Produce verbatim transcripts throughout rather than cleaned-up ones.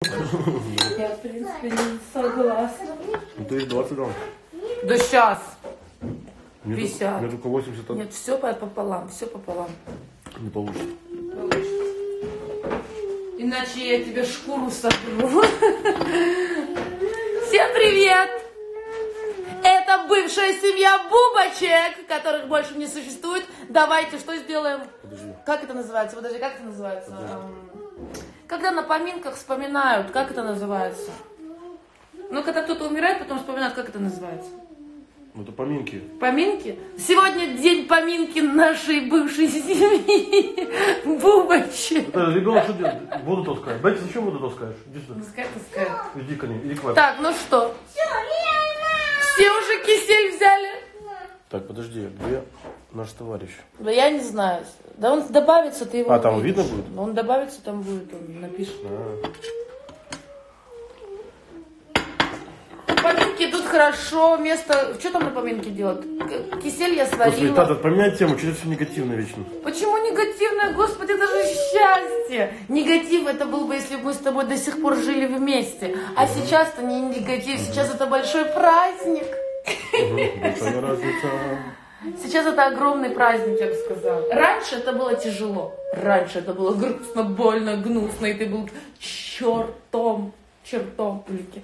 Я, в принципе, не согласна. Ну ты двадцать грамм. Да сейчас. Мне пятьдесят. Мне только восемьдесят. Нет, все пополам, все пополам. Не получится. Иначе я тебе шкуру сотру. Всем привет! Это бывшая семья бубочек, которых больше не существует. Давайте что сделаем? Подожди. Как это называется? Подожди, как это называется? Когда на поминках вспоминают, как это называется? Ну, когда кто-то умирает, потом вспоминают, как это называется? Ну это поминки. Поминки? Сегодня день поминки нашей бывшей семьи бубочек. Это ребенок что делает? Воду таскает. Бетти, зачем воду таскаешь? Иди сюда. Таскай, таскай. Иди ко мне, иди к вам. Так, ну что? Все уже кисель взяли? Так, подожди, где наш товарищ? Да я не знаю. Да он добавится, ты его А, там увидишь. видно будет? Он добавится, там будет, он напишет. А. Поминки идут хорошо, место... Что там на поминке делать? Кисель я сварила. Господи, Тата, поменяй тему, что-то все негативно вечно. Почему негативное? Господи, это же счастье! Негатив это был бы, если бы мы с тобой до сих пор жили вместе. А угу. Сейчас-то не негатив, сейчас это большой праздник. Угу, большая разница. Сейчас это огромный праздник, я бы сказала. Раньше это было тяжело. Раньше это было грустно, больно, гнусно, и ты был чертом. Чертом пыльки.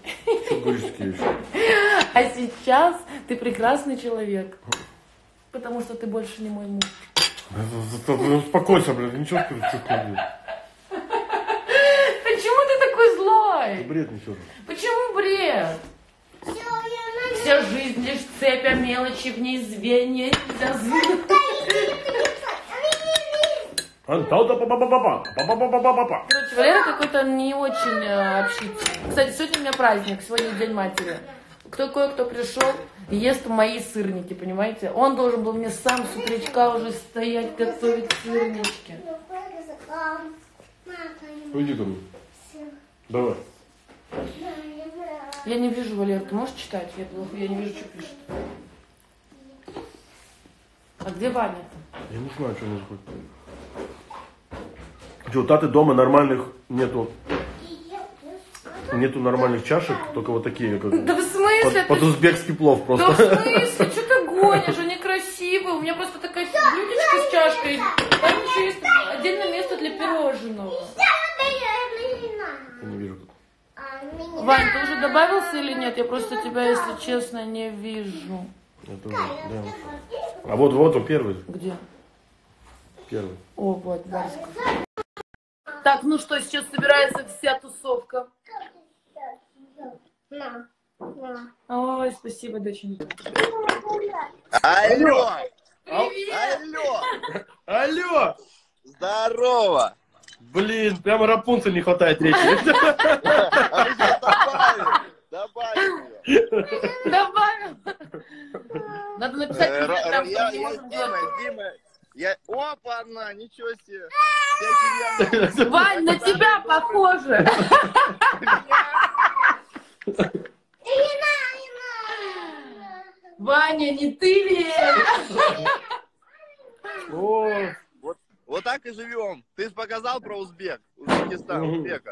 А сейчас ты прекрасный человек. Потому что ты больше не мой муж. Успокойся, блядь, ничего что ли. Почему ты такой злой? Бред несешь. Почему бред? Вся жизнь лишь цепь, а мелочи в ней звенья. Короче, Валера какой-то не очень э, общительный. Кстати, сегодня у меня праздник, сегодня День матери. Кто кое-кто пришел и ест мои сырники, понимаете? Он должен был мне сам с утречка уже стоять, готовить сырнички. Уйди ко мне. Давай. Я не вижу, Валер, ты можешь читать? Я, плохо, я не вижу, что пишет. А где Ваня-то? Я не знаю, что у нас будет. Что, у Таты дома нормальных нету, нету нормальных чашек, только вот такие, как да в смысле? под, под узбекский плов просто. Да в смысле? Что ты гонишь? Они красивые. У меня просто такая блюдечко с чашкой. Там еще есть отдельное место для пирожного. Я не вижу тут. Вань, ты уже добавился или нет? Я просто тебя, если честно, не вижу. Я тоже, да. А вот, вот он первый. Где? Первый. О, вот, Васька. Так, ну что, сейчас собирается вся тусовка. Ой, спасибо, доченька. Алло! Привет! Алло! Алло! Здорово! Блин, прямо Рапунцель не хватает речи. Добавим ее. Добавим. Надо написать, что мы не можем делать. Дима, я... Опа, она, ничего себе. Вань, на тебя похоже. Ваня, не ты ли? О, вот, вот так и живем. Ты же показал про Узбек, Узбекистан, Узбека.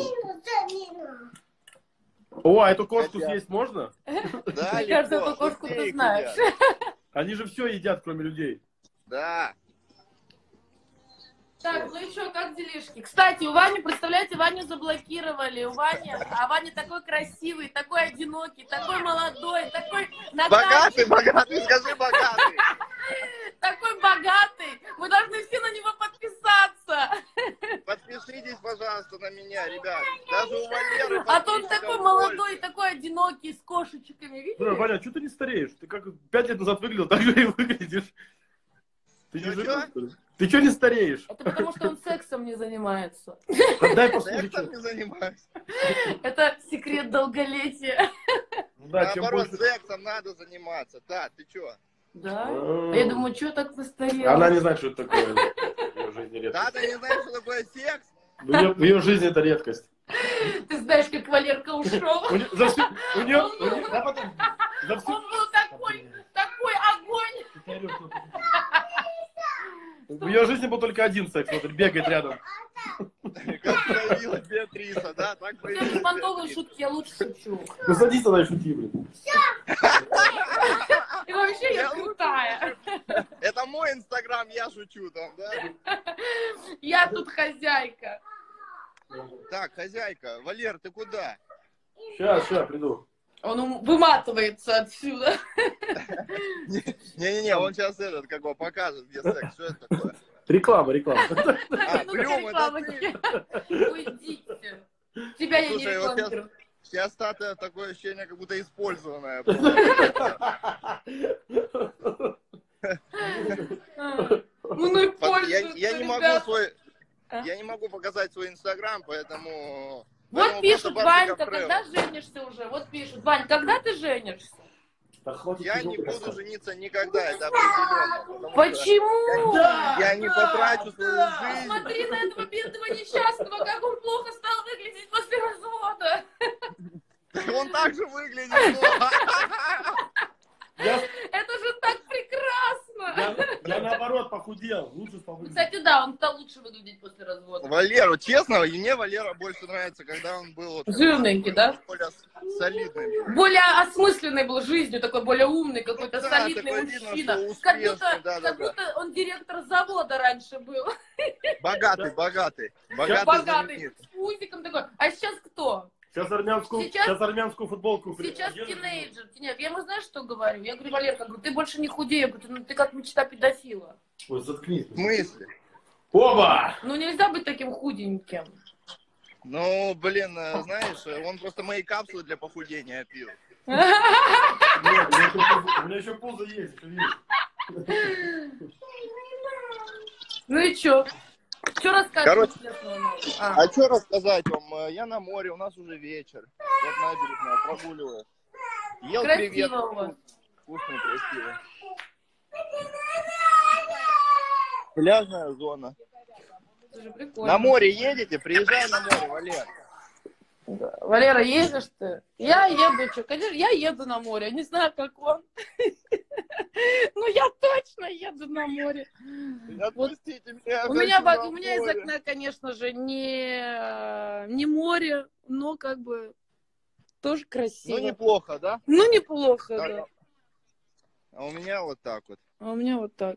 О, а эту кошку съесть можно? Да, мне кажется, эту кошку ты знаешь. Они же все едят, кроме людей. Да. Так, ну и что, как делишки? Кстати, у Вани, представляете, Ваню заблокировали. У Вани, а Ваня такой красивый, такой одинокий, такой молодой, такой накачанный. Богатый, богатый, скажи богатый. Такой богатый. Мы должны все на него подписаться. Подпишитесь, пожалуйста, на меня, ребят. Даже у Валеры. А то он такой молодой, такой одинокий, с кошечками, видите? Ваня, что ты не стареешь? Ты как пять лет назад выглядел, так же и выглядишь. Ты не живешь, что ли? Ты что не стареешь? Это потому, что он сексом не занимается. Дай послушать. Сексом не занимаюсь. Это секрет долголетия. Да, наоборот, больше... сексом надо заниматься. Да, ты что? Да? А я думаю, что так постарела? Она не знает, что это такое. В ее жизни редкость. Да, ты не знаешь, что такое секс? В ее, в ее жизни это редкость. Ты знаешь, как Валерка ушел? У нее... Он был такой, такой огонь. В ее жизни был только один секс, вот бегает рядом. Как появилась Беатриса, да? Так Все появилась беспонтовые Беатриса. шутки, я лучше шучу. Ну садись тогда и шути, блин. И вообще я Я крутая. Это мой инстаграм, я шучу там, да? Я тут хозяйка. Так, хозяйка, Валер, ты куда? Сейчас, сейчас, приду. Он ум- выматывается отсюда. Не-не-не, он сейчас этот, как бы, покажет, где секс. Что это такое? Реклама, реклама. А, Ну, Блюм, это ты? Уйдите. Тебя я не Слушай, вот рекламирую. Сейчас статуя такое ощущение, как будто использованная. Ну, ну и Я, пользуются, я не могу ребят. свой, А? я не могу показать свой инстаграм, поэтому... Вот поэтому пишут, просто Ванька, Барбика когда Фрел. женишься уже? Вот пишут, Вань, когда ты женишься? Да хватит Я тяжело не буду рассказывать. жениться никогда, это определенно. потому что Почему? Я не потрачу свою жизнь. Смотри на этого бедного несчастного, как он плохо стал выглядеть после развода. Он так же выглядит. ну. Я, Это же так прекрасно. я, я наоборот похудел. Лучше стал выглядеть. Кстати, да, он стал лучше выглядеть после развода. Валеру, честно, и мне Валера больше нравится, когда он был вот Жирненький, да? более солидным. Более осмысленной был жизнью, такой более умный, какой-то Да, солидный такой видно, мужчина. что Как успешный, будто, да, да, как да. будто он директор завода раньше был. Богатый, богатый. Богатый, Богатый, знаменит. с пузиком такой. А сейчас кто? Сейчас армянскую, Сейчас- сейчас, армянскую футболку. при- Сейчас одену. тинейджер. Нет, я ему знаешь, что говорю? Я говорю, Валерка, говорю, ты больше не худее, я говорю, ты, ну, ты как мечта педофила. Ой, заткнись. В смысле? Оба! Ну нельзя быть таким худеньким. Ну, блин, э, знаешь, э, он просто мои капсулы для похудения пил. Нет, у меня еще пузо- у меня еще пузо есть. еще есть. Ну и чё? Что рассказывать Короче, интересного нового? А. А что рассказать вам? Э, Я на море, у нас уже вечер. Вот набережная, прогуливаю. Ел Красиво креветки. у вас. Вкусно, красиво. Пляжная зона. Слушай, прикольно. На море едете? Приезжай на море, Валер. Да. Валера, едешь ты? Я еду, что? Конечно, я еду на море. Не знаю, как он. Но я точно еду на море. Отпустите меня. У я меня, хочу ба- на у меня из море. окна, конечно же, не, не море, но как бы тоже красиво. Ну, неплохо, да? Ну, неплохо, Так, да. А у меня вот так вот. А у меня вот так.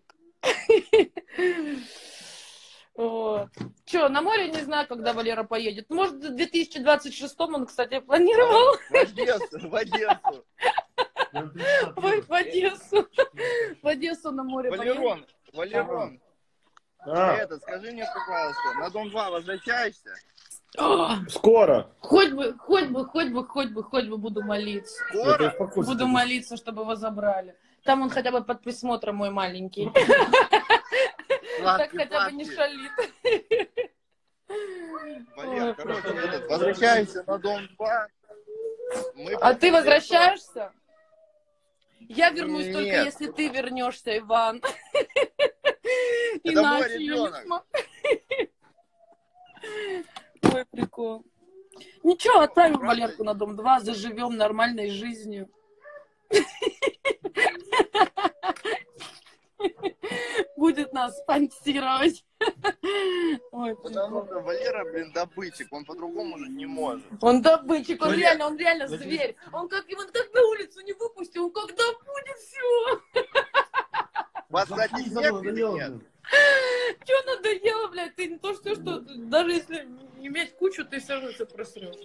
Вот. Че, на море не знаю, когда Валера поедет. Может, в две тысячи двадцать шестом он, кстати, планировал В Одессу, в Одессу. в в Одессу. В Одессу на море поедет. Валерон, Валерон, А, это, скажи мне, пожалуйста, на Дом два возвращаешься? О, скоро. хоть бы, хоть бы, хоть бы, хоть бы, хоть бы буду молиться. Скоро? Буду молиться, чтобы его забрали. Там он хотя бы под присмотром мой маленький. Так Сладкий, хотя бы не сладкий. шалит. Валер, Ой, короче, этот, возвращаешься на Дом два. Мы А ты потом возвращаешься? Я вернусь только Нет. если ты вернешься, Иван. Это мой Иначе я не ребенок. смогу. Ой, прикол. Ничего, отправим Правда? Валерку на Дом два, заживем нормальной жизнью. Будет нас спонсировать. Ой, Потому прикол. что Валера, блин, добытчик, он по-другому же не может. Он добытчик, он Валер, реально, он реально Валер. зверь. Он как его так на улицу не выпустил, он когда будет все. У вас, кстати, Заткнись, снег или надоело, нет? блин. Че надоело, блядь, ты не то что, что даже если иметь кучу, ты все равно все просрешь.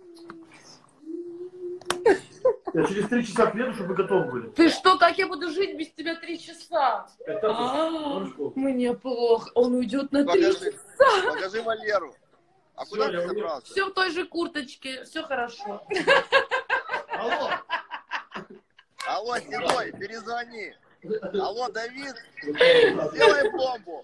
Я через три часа приеду, чтобы вы готовы были. Ты что, как я буду жить без тебя три часа? Это А, точно. Мне плохо, он уйдет на три Покажи, часа. покажи Валеру. А Всё, куда я ты уеду. собрался? Все в той же курточке, все хорошо. Алло. Алло, Седой, перезвони. Алло, Давид, сделай бомбу.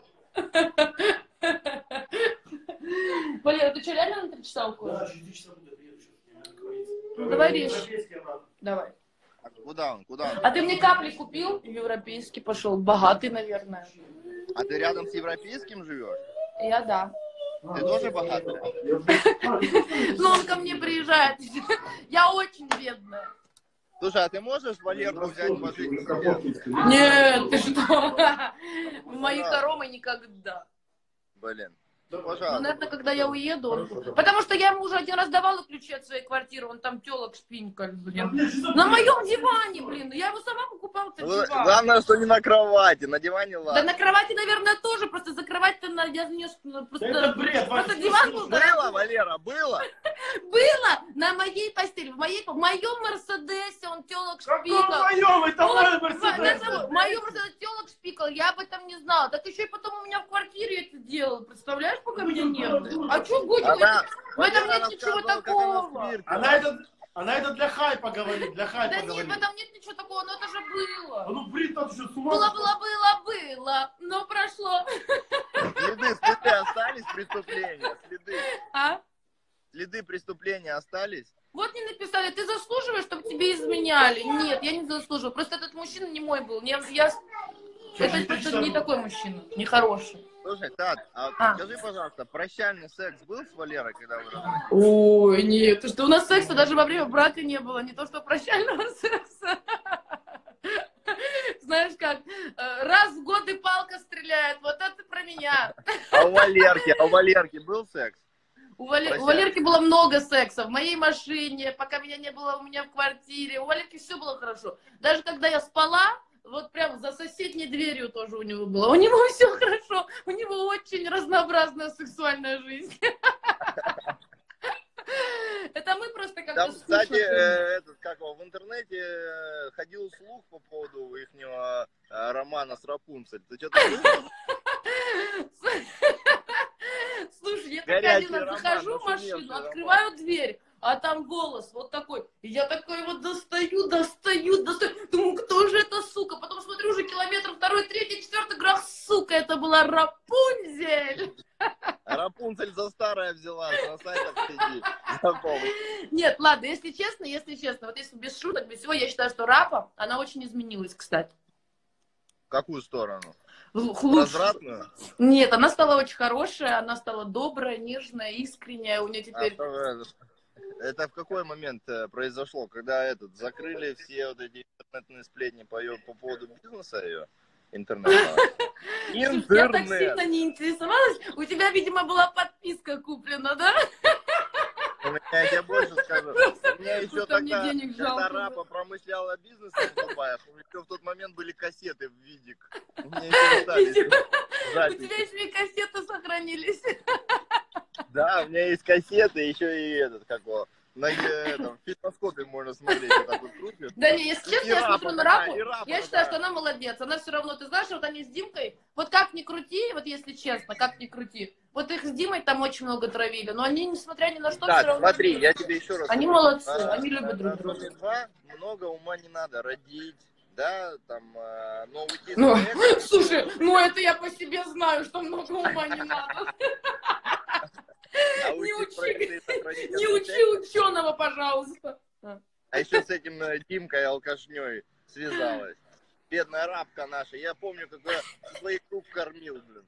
Валера, ты что, реально на три часа уходишь? Да, через три часа буду, я приеду сейчас. Ну, давай режь. Европейский обратно. Давай. А куда он, куда он? А ты мне капли купил? Европейский пошел. Богатый, наверное. А ты рядом с европейским живешь? Я да. Ты тоже богатая? Но он ко мне приезжает. Я очень бедная. Слушай, а ты можешь Валерку взять пожить к себе? Нет, ты что? В мои хоромы никогда. Блин. Ну, Ну, пожалуйста. наверное, когда я уеду. он- Хорошо, Потому что я ему уже один раз давала ключи от своей квартиры, он там телок шпинькал, блин. На моем диване, блин. Я его сама покупала этот Ну, диван. главное, что не на кровати, на диване Да ладно. на кровати, наверное, тоже. Просто закрывать-то на... Я не... Просто, Да это бред, просто Вася, диван слушай. был Было, дорогой. Валера, было? Было на моей постели. В, моей... в моем Мерседесе он телок Каком шпикал. моем? Это Вот, мой в Мерседес. этом- в моем Мерседесе телок шпикал. Я об этом не знала. Так еще и потом у меня в квартире это делал. Представляешь, пока меня нет. А что будет? Она, В этом Валера нет ничего рассказывала, как она такого. свиркала. Она это, она это для хайпа говорит, для хайпа Да нет, говорит. в этом нет ничего такого, но это же А было. ну, брит, надо что, с ума Было, сошла? было, было, было, но прошло. Следы, следы остались преступления? Следы, А? следы преступления остались? Вот не написали, ты заслуживаешь, чтобы тебе изменяли? Нет, я не заслуживаю. Просто этот мужчина не мой был. Я, я... Это Через три просто часа не был. такой мужчина, не хороший. Слушай, Тат, а, А. скажи, пожалуйста, прощальный секс был с Валерой, когда вы разошлись? Ой, нет, ты что, у нас секса даже во время брака не было, не то что прощального секса. Знаешь как, э, раз в год и палка стреляет, вот это про меня. А у Валерки, а у Валерки был секс? У, Вале- Прощай. у Валерки было много секса, в моей машине, пока меня не было у меня в квартире, у Валерки все было хорошо. Даже когда я спала, вот прям за соседней дверью тоже у него было. У него все хорошо, у него очень разнообразная сексуальная жизнь. Это мы просто как-то Там, скучно кстати, ходим. э, этот, как его, в интернете э, ходил слух по поводу ихнего э, романа с Рапунцель. Ты что-то слышал? Слушай, я Горячий такая один раз роман, захожу в нашумевший машину, роман. открываю дверь, а там голос вот такой. И я такой вот достаю, достаю, достаю. Думаю, кто же это, сука? Потом смотрю уже километр второй, третий, четвертый, говорю, ах, сука, это была Рапунзель. Рапунцель за старое взяла, на сайтах сидит. Запомни. Нет, ладно, если честно, если честно, вот если без шуток, без всего, я считаю, что Рапа, она очень изменилась, кстати. В какую сторону? В- в лучшую. Развратную? Нет, она стала очень хорошая, она стала добрая, нежная, искренняя, у нее А, теперь... то, э, это в какой момент э, произошло? Когда этот закрыли все вот эти интернетные сплетни по, ее, по поводу бизнеса ее? Интернета. Слушай, я так Интернет! сильно не интересовалась. У тебя, видимо, была подписка куплена, да? У меня, я тебе больше скажу. У меня еще Просто мне тогда, денег когда жалко Рапа было. промышляла бизнесом в Дубае, еще в тот момент были кассеты в видик. У меня еще остались Видимо, у записи. тебя еще и кассеты сохранились. Да, у меня есть кассеты, еще и этот, как его, на э, этом, фитоскопе можно смотреть, вот так вот крутишь. Да не, если честно, И я Рапа смотрю на такая, Рапу, и Рапа я считаю, такая. что она молодец. Она все равно, ты знаешь, вот они с Димкой, вот как ни крути, вот если честно, как ни крути, вот их с Димой там очень много травили, но они, несмотря ни на что, все Так, равно... смотри, я тебе еще раз Они говорю. молодцы, На- они любят на- друг на друга. Доме два много ума не надо родить, да, там, э, но уйти с Ну, проекта- слушай, ну это я по себе знаю, что много ума не надо. а Не уйти с учи, проекта и сохранить не отношения. учи ученого, пожалуйста. А еще с этим э, Димкой алкашней связалась. Бедная рабка наша. Я помню, как я своих рук кормил, блин.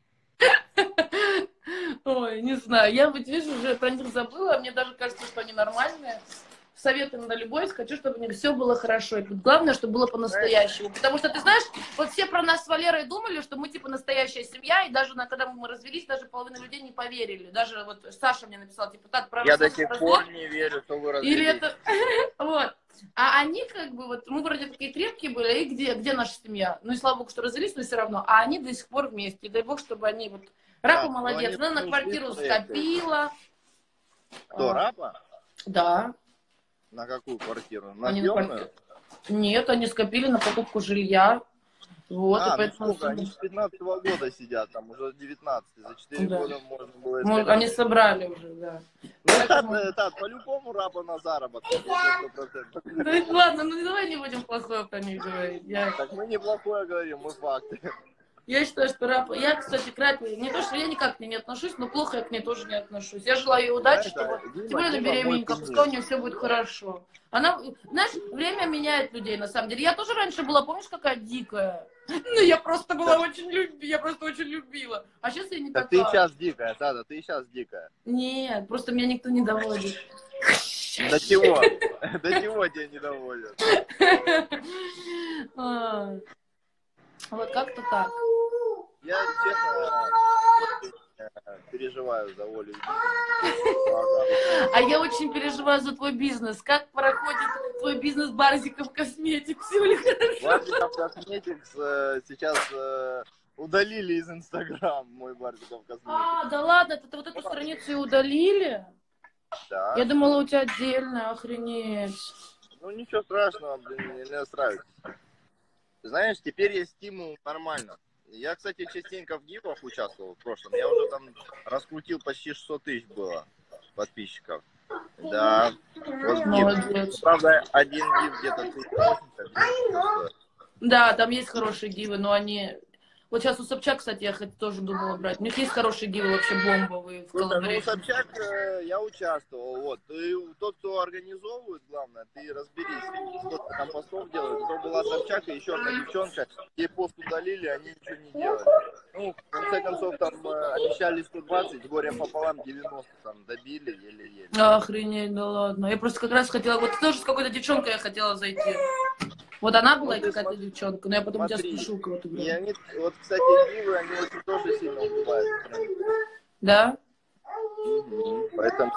Ой, не знаю, я вот вижу, уже про них забыла, мне даже кажется, что они нормальные. Советую на любой, хочу, чтобы у них все было хорошо. И главное, чтобы было по-настоящему. Потому что, ты знаешь, вот все про нас с Валерой думали, что мы типа настоящая семья, и даже на, когда мы развелись, даже половина людей не поверили. Даже вот Саша мне написал, типа, так, про Я до развод, сих развод. пор не верю, что вы Или развелись. это... Вот. А они как бы, вот, мы вроде такие крепкие были, и где, где наша семья? Ну и слава богу, что развелись, но все равно. А они до сих пор вместе. И дай бог, чтобы они вот... Рапа Да, молодец, ну, они она на ушли квартиру в проект. скопила. Кто, А, рапа? Да. На какую квартиру? На Они на съемную? квартиру. Нет, они скопили на покупку жилья. Вот, и А, ну поэтому... сколько? Они с пятнадцатого года сидят, там уже девятнадцатый. За четыре Да. года можно было Может, искать. они собрали уже, да. Ну, Поэтому- так, так, по-любому рапа на заработок. сто процентов. Да ладно, ну давай не будем плохое про них говорить. Я, Так мы неплохое говорим, мы факты. я считаю, что Рапа... Я, кстати, к Рапе... Не то, что я никак к ней не отношусь, но плохо я к ней тоже не отношусь. Я желаю ей удачи, Знаешь, чтобы... Дима- Тем более она Дима мой беременненькая, кумир. пускай у нее все будет хорошо. Она... Знаешь, время меняет людей, на самом деле. Я тоже раньше была, помнишь, какая дикая? Ну, я просто была очень любила, я просто очень любила. А сейчас я не Так ты такая. сейчас дикая, Тада, ты сейчас дикая. Нет, просто меня никто не доводит. До чего? До чего тебя не доводят? А, вот как-то так. Я, честно, переживаю за Олю. А я очень переживаю за твой бизнес. Как проходит твой бизнес Барзиков Косметик? Все ли хорошо? Барзиков Косметикс э, сейчас э, удалили из Инстаграм мой Барзиков Косметикс. А, да ладно, ты вот эту страницу и удалили? Да. Я думала, у тебя отдельно, охренеть. Ну ничего страшного, блин, мне нравится. Знаешь, теперь есть стимул нормально. Я, кстати, частенько в гивах участвовал в прошлом. Я уже там раскрутил почти шестьсот тысяч было подписчиков. Да. Вот Молодец. гив. Правда, один гив где-то тысяча восемьдесят. Да, там есть хорошие гивы, но они... Вот сейчас у Собчак, кстати, я хоть тоже думала брать. У них есть хорошие гивы, вообще бомбовые в Слушай, ну у коллаборейшн. Собчак э, я участвовал. Вот. Ты, тот, кто организовывает, главное, ты разберись, сколько там постов делают. Кто была Собчак и еще одна девчонка, ей пост удалили, они ничего не делали. Ну, в конце концов, там э, обещали сто двадцать, горем пополам девяносто там добили еле-еле. Охренеть, да ладно. Я просто как раз хотела... Вот тоже с какой-то девчонкой я хотела зайти. Вот она была Ну, и какая-то девчонка, но я потом у тебя Смотри, спрошу кого-то. и они, вот, кстати, гивы, они очень тоже сильно убивают. Да? Мгм. Поэтому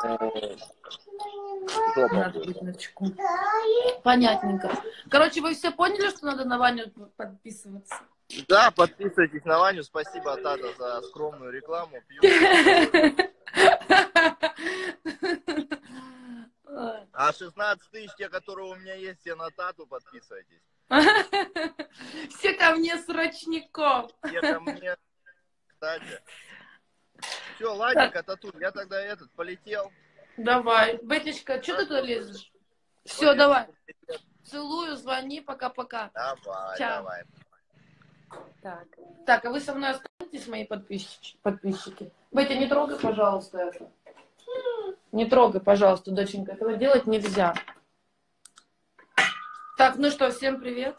жопа. Надо быть начеку. Понятненько. Короче, вы все поняли, что надо на Ваню подписываться? Да, подписывайтесь на Ваню. Спасибо, Тата, за скромную рекламу. Пью. А шестнадцать тысяч, те, которые у меня есть, все на Тату, подписывайтесь. Все ко мне срочников. Все ко мне, кстати. Все, ладненько, Татуль, я тогда этот, полетел. Давай. Бетечка, что ты туда лезешь? Все, Полетел. давай. Целую, звони, пока-пока. Давай, Чао. давай. Так. Так, а вы со мной останетесь, мои подписчики? подписчики? Бетя, не трогай, пожалуйста, это. Не трогай, пожалуйста, доченька. Этого делать нельзя. Так, ну что, всем привет.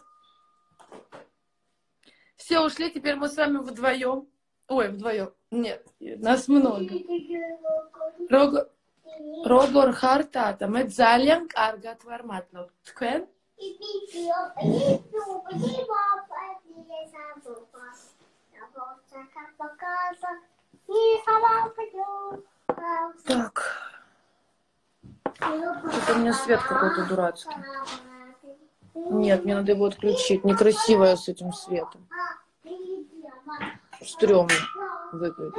Все ушли, теперь мы с вами вдвоем. Ой, вдвоем. Нет, нас много. Рог... Рогор Хартата. Медзалянг Аргат Варматло. Тквен? Так. Что-то у меня свет какой-то дурацкий. Нет, мне надо его отключить. Некрасиво я с этим светом. Стрёмно выглядит.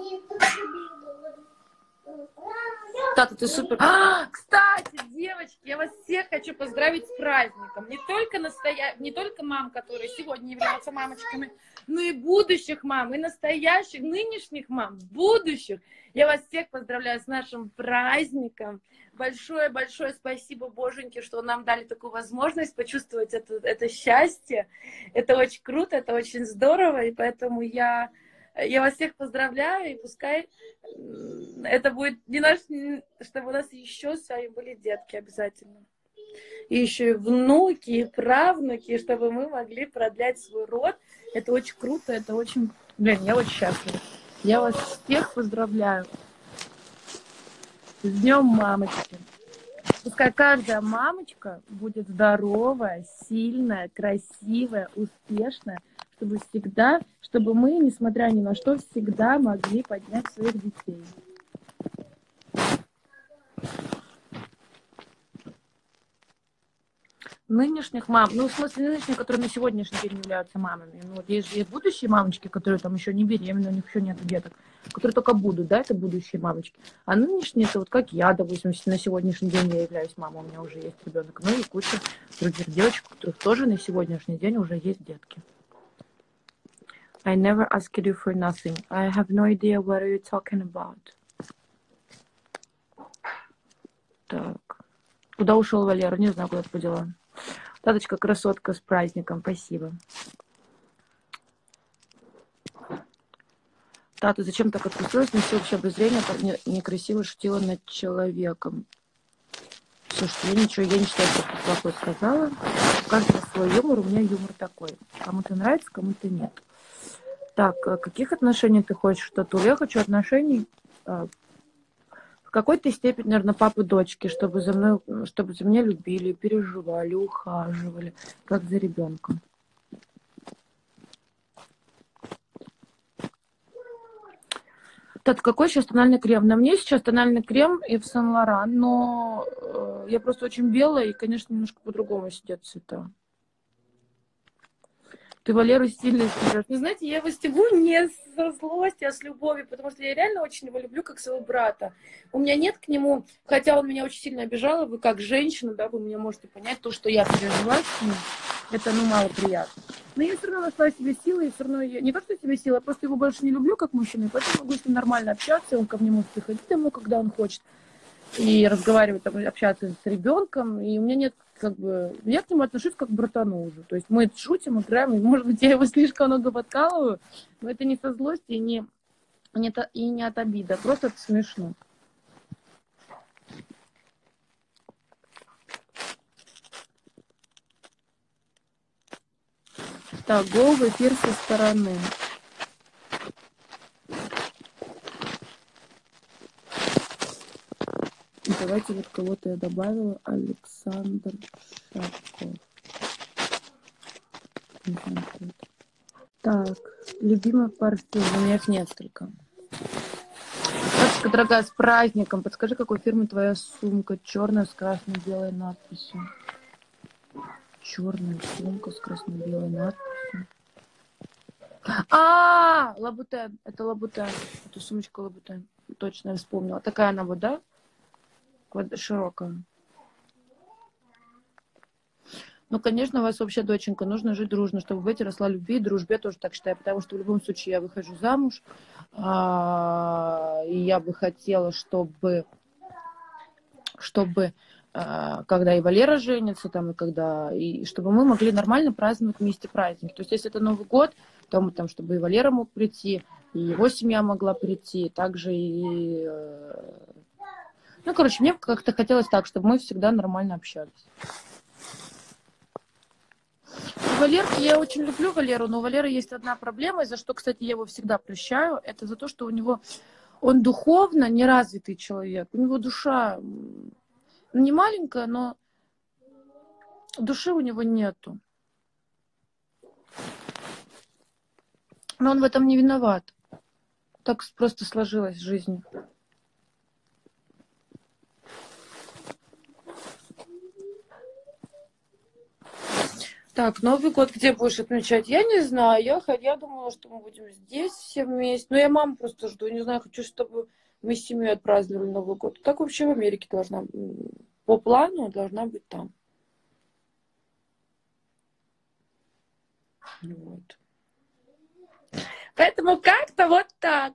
Тата, ты супер. А, кстати, девочки, я вас всех хочу поздравить с праздником. Не только, настоя... не только мам, которые сегодня являются мамочками, но и будущих мам, и настоящих, нынешних мам, будущих. Я вас всех поздравляю с нашим праздником. Большое-большое спасибо, Боженьке, что нам дали такую возможность почувствовать это, это счастье. Это очень круто, это очень здорово, и поэтому я... Я вас всех поздравляю, и пускай это будет не наш, чтобы у нас еще с вами были детки обязательно. И еще и внуки, и правнуки, чтобы мы могли продлять свой род. Это очень круто, это очень... Блин, я очень счастлива. Я вас всех поздравляю. С днем мамочки. Пускай каждая мамочка будет здоровая, сильная, красивая, успешная, чтобы всегда, чтобы мы, несмотря ни на что, всегда могли поднять своих детей. Нынешних мам, ну, в смысле, нынешних, которые на сегодняшний день являются мамами. Ну, вот есть же есть будущие мамочки, которые там еще не беременны, у них еще нет деток, которые только будут, да, это будущие мамочки. А нынешние, это вот как я, допустим, на сегодняшний день я являюсь мамой, у меня уже есть ребенок. Ну и куча других девочек, у которых тоже на сегодняшний день уже есть детки. I never asked you for nothing. I have no idea what are you talking about. Так. Куда ушел Валера? Не знаю, куда ты подела. Таточка, красотка, с праздником. Спасибо. Тата, зачем так отпустилась? На всеобщее обозрение некрасиво шутила над человеком. Слушайте, я ничего, я не считаю, что ты плохое сказала. У каждого свой юмор, у меня юмор такой. Кому-то нравится, кому-то нет. Так, каких отношений ты хочешь, Тату? Я хочу отношений а, в какой-то степени, наверное, папы дочки, чтобы за мной, чтобы за меня любили, переживали, ухаживали, как за ребенком. Так, какой сейчас тональный крем? На мне сейчас тональный крем и в Сен-Лоран, но э, я просто очень белая, и, конечно, немножко по-другому сидят цвета. Ты Валеру сильно стебешь. Ну, знаете, я его стебу не со злости, а с любовью, потому что я реально очень его люблю, как своего брата. У меня нет к нему, хотя он меня очень сильно обижал, вы как женщина, да, вы меня можете понять, то, что я пережила с ним, это, ну, мало приятно. Но я все равно нашла себе силы, и все равно, я... не то, что себе силы, я просто его больше не люблю, как мужчину, и поэтому могу с ним нормально общаться, он ко мне может приходить домой, когда он хочет, и разговаривать, там, общаться с ребенком, и у меня нет, как бы, я к нему отношусь как к братану уже, то есть мы шутим, играем, и, может быть, я его слишком много подкалываю, но это не со злости, и не, не, то, и не от обиды, а просто это смешно. Так, го в эфир со стороны. Давайте вот кого-то я добавила. Александр Шапков. Так, любимый парфюм. У меня их несколько. Татушка, дорогая, с праздником. Подскажи, какой фирмы твоя сумка? Черная с красно-белой надписью. Черная сумка с красно-белой надписью. А, Лабутен. Это Лабутен. Это сумочка Лабутен. Точно, я вспомнила. Такая она вот, да? Широкая. Ну, конечно, у вас вообще, доченька, нужно жить дружно, чтобы в бете росла любви и дружбе, я тоже так считаю, потому что в любом случае я выхожу замуж, а, и я бы хотела, чтобы, чтобы а, когда и Валера женится, там, и когда, и чтобы мы могли нормально праздновать вместе праздники. То есть, если это Новый год, то мы там, чтобы и Валера мог прийти, и его семья могла прийти, также и... Ну, короче, мне как-то хотелось так, чтобы мы всегда нормально общались. Валерки, я очень люблю Валеру, но у Валеры есть одна проблема, за что, кстати, я его всегда прощаю, это за то, что у него, он духовно неразвитый человек, у него душа не маленькая, но души у него нету. Но он в этом не виноват. Так просто сложилось в жизни. Так, Новый год где будешь отмечать? Я не знаю. Я, я думала, что мы будем здесь все вместе. Но я маму просто жду. Не знаю, хочу, чтобы мы с семьей отпраздновали Новый год. Так вообще в Америке должна, по плану, должна быть там. Вот. Поэтому как-то вот так.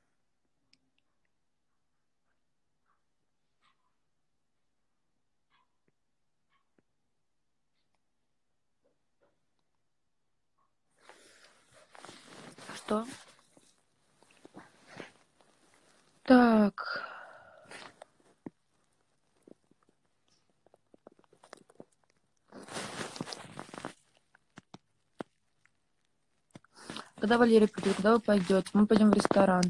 Что? Так. Когда Валерий придет, когда вы пойдете? Мы пойдем в ресторан.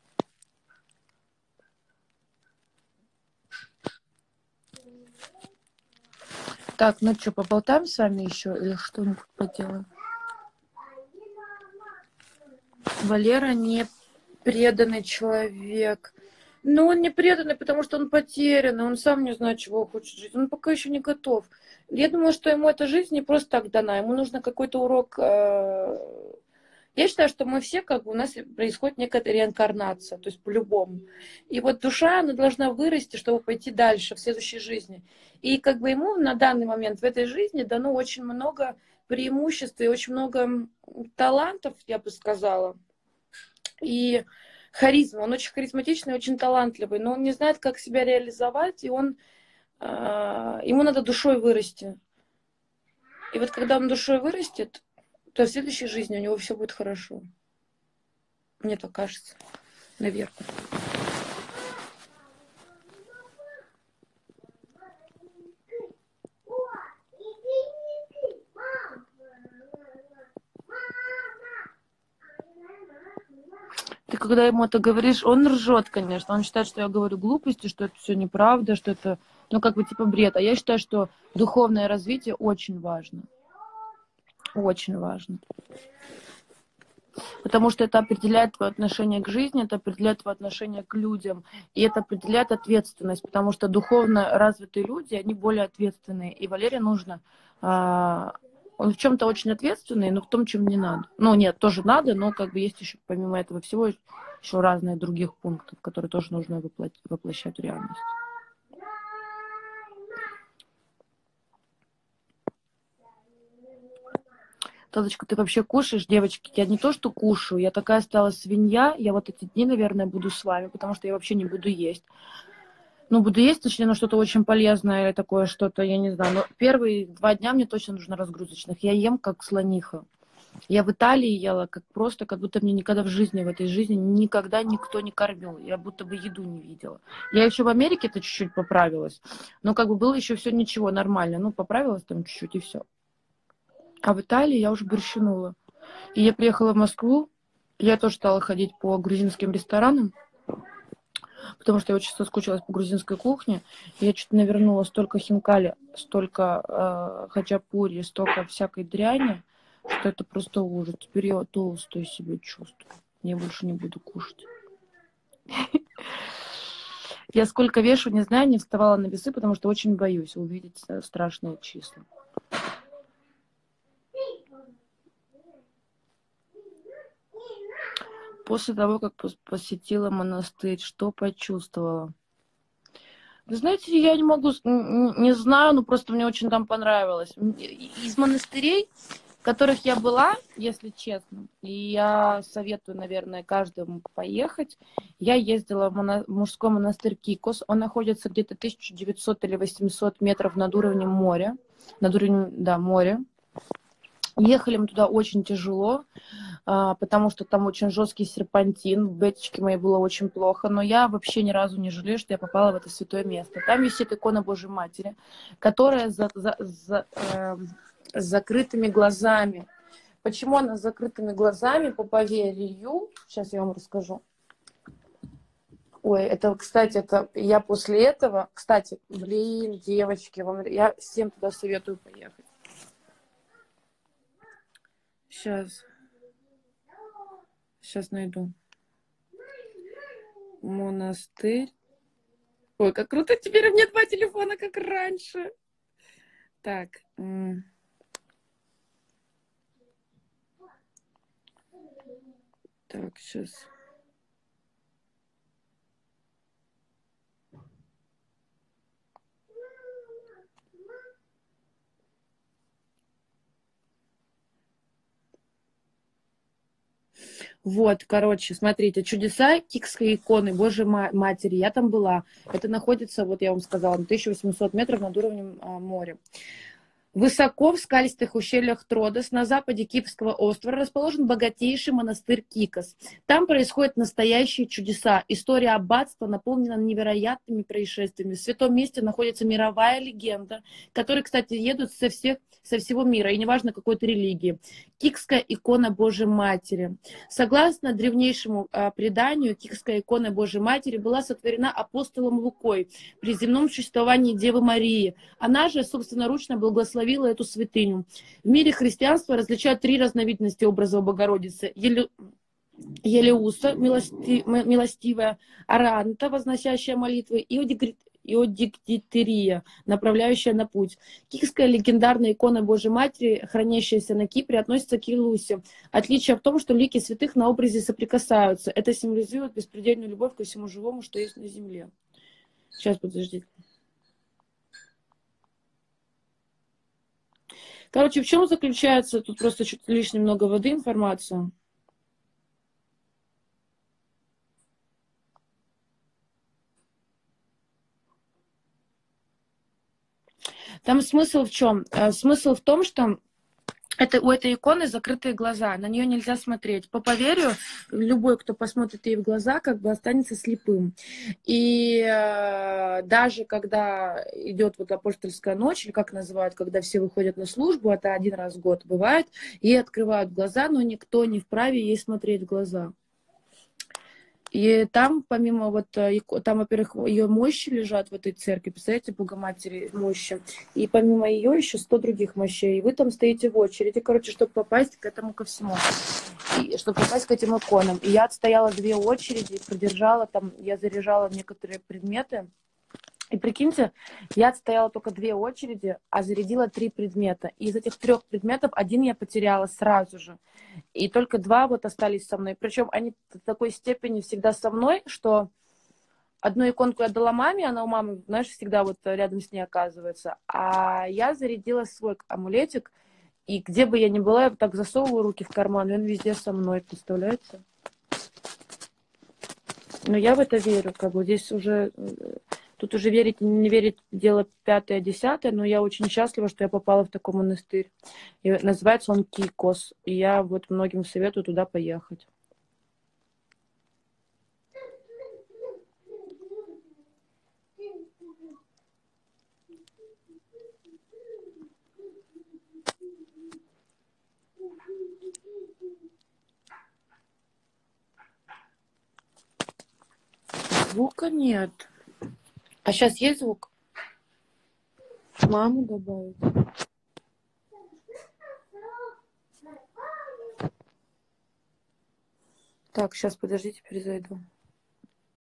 Так, ну что, поболтаем с вами еще или что-нибудь поделаем? Валера не преданный человек. Но он не преданный, потому что он потерянный, он сам не знает, чего хочет жить. Он пока еще не готов. Я думаю, что ему эта жизнь не просто так дана. Ему нужно какой-то урок. Я считаю, что мы все, как бы, у нас происходит некая реинкарнация, то есть по-любому. И вот душа, она должна вырасти, чтобы пойти дальше, в следующей жизни. И как бы ему на данный момент в этой жизни дано очень много преимуществ и очень много талантов, я бы сказала. И харизма. Он очень харизматичный, очень талантливый, но он не знает, как себя реализовать, и он, э, ему надо душой вырасти. И вот когда он душой вырастет, то в следующей жизни у него все будет хорошо. Мне так кажется. Наверное. Ты когда ему это говоришь, он ржет, конечно. Он считает, что я говорю глупости, что это все неправда, что это, ну, как бы, типа, бред. А я считаю, что духовное развитие очень важно. Очень важно. Потому что это определяет твое отношение к жизни, это определяет твое отношение к людям, и это определяет ответственность, потому что духовно развитые люди, они более ответственные. И Валере нужно... А, он в чем-то очень ответственный, но в том, чем не надо. Ну, нет, тоже надо, но как бы есть еще, помимо этого всего, еще разные других пунктов, которые тоже нужно воплощать, воплощать в реальность. Толочка, ты вообще кушаешь? Девочки, я не то, что кушаю, я такая стала свинья, я вот эти дни, наверное, буду с вами, потому что я вообще не буду есть. Ну, буду есть, точнее, но что-то очень полезное или такое что-то, я не знаю. Но первые два дня мне точно нужно разгрузочных. Я ем как слониха. Я в Италии ела как просто, как будто мне никогда в жизни, в этой жизни никогда никто не кормил. Я будто бы еду не видела. Я еще в Америке-то чуть-чуть поправилась, но как бы было еще все ничего, нормально. Ну, поправилась там чуть-чуть и все. А в Италии я уже борщанула. И я приехала в Москву, я тоже стала ходить по грузинским ресторанам, потому что я очень соскучилась по грузинской кухне. Я что-то навернула столько хинкали, столько э, хачапури, столько всякой дряни, что это просто ужас. Теперь я толстую себя чувствую. Я больше не буду кушать. Я сколько вешу, не знаю, не вставала на весы, потому что очень боюсь увидеть страшные числа. После того, как посетила монастырь, что почувствовала? Вы знаете, я не могу, не знаю, но просто мне очень там понравилось. Из монастырей, в которых я была, если честно, и я советую, наверное, каждому поехать, я ездила в, моно... в мужской монастырь Кикос. Он находится где-то тысяча девятьсот или восемьсот метров над уровнем моря. Над уровнем, да, моря. Ехали мы туда очень тяжело, потому что там очень жесткий серпантин, в беточке моей было очень плохо, но я вообще ни разу не жалею, что я попала в это святое место. Там висит икона Божьей Матери, которая за, за, за, э, с закрытыми глазами. Почему она с закрытыми глазами? По поверью, сейчас я вам расскажу. Ой, это, кстати, это я после этого, кстати, блин, девочки, вам, я всем туда советую поехать. Сейчас. Сейчас найду. Монастырь. Ой, как круто, теперь у меня два телефона, как раньше. Так. Так, сейчас. Вот, короче, смотрите, чудеса Кикской иконы Божьей Матери. Я там была. Это находится, вот я вам сказала, на тысяча восемьсот метров над уровнем а, моря. Высоко в скалистых ущельях Тродос на западе Кипрского острова расположен богатейший монастырь Кикос. Там происходят настоящие чудеса. История аббатства наполнена невероятными происшествиями. В святом месте находится мировая легенда, которой, кстати, едут со, всех, со всего мира, и неважно какой-то религии. Кикская икона Божьей Матери. Согласно древнейшему а, преданию, Кикская икона Божьей Матери была сотворена апостолом Лукой при земном существовании Девы Марии. Она же собственноручно благословила эту святыню. В мире христианства различают три разновидности образа Богородицы. Еле... Елеуса, милости... милостивая, Аранта, возносящая молитвы, и Иодиктерия, направляющая на путь. Кикская легендарная икона Божьей Матери, хранящаяся на Кипре, относится к Елеусе. Отличие в том, что лики святых на образе соприкасаются. Это символизирует беспредельную любовь ко всему живому, что есть на земле. Сейчас, подождите. Короче, в чем заключается, тут просто чуть лишнее много воды, информация. Там смысл в чем? Смысл в том, что это, у этой иконы закрытые глаза, на нее нельзя смотреть. По поверью, любой, кто посмотрит ей в глаза, как бы останется слепым. И э, даже когда идет вот апостольская ночь, или как называют, когда все выходят на службу, это один раз в год бывает, и открывают глаза, но никто не вправе ей смотреть в глаза. И там, помимо вот, э, ико- там, во-первых, ее мощи лежат в этой церкви, представляете, Богоматери мощи. И помимо ее еще сто других мощей. И вы там стоите в очереди, короче, чтобы попасть к этому ко всему. И чтобы попасть к этим иконам. И я отстояла две очереди, продержала там, я заряжала некоторые предметы. И прикиньте, я отстояла только две очереди, а зарядила три предмета. И из этих трех предметов один я потеряла сразу же. И только два вот остались со мной. Причем они в такой степени всегда со мной, что одну иконку я дала маме, она у мамы, знаешь, всегда вот рядом с ней оказывается. А я зарядила свой амулетик, и где бы я ни была, я вот так засовываю руки в карман, и он везде со мной, представляете? Но я в это верю, как бы здесь уже, тут уже верить, не верить, дело пятое, десятое, но я очень счастлива, что я попала в такой монастырь. И называется он Кикос, и я вот многим советую туда поехать. Звука нет. А сейчас есть звук? Маму добавить. Так, сейчас, подождите, перезайду.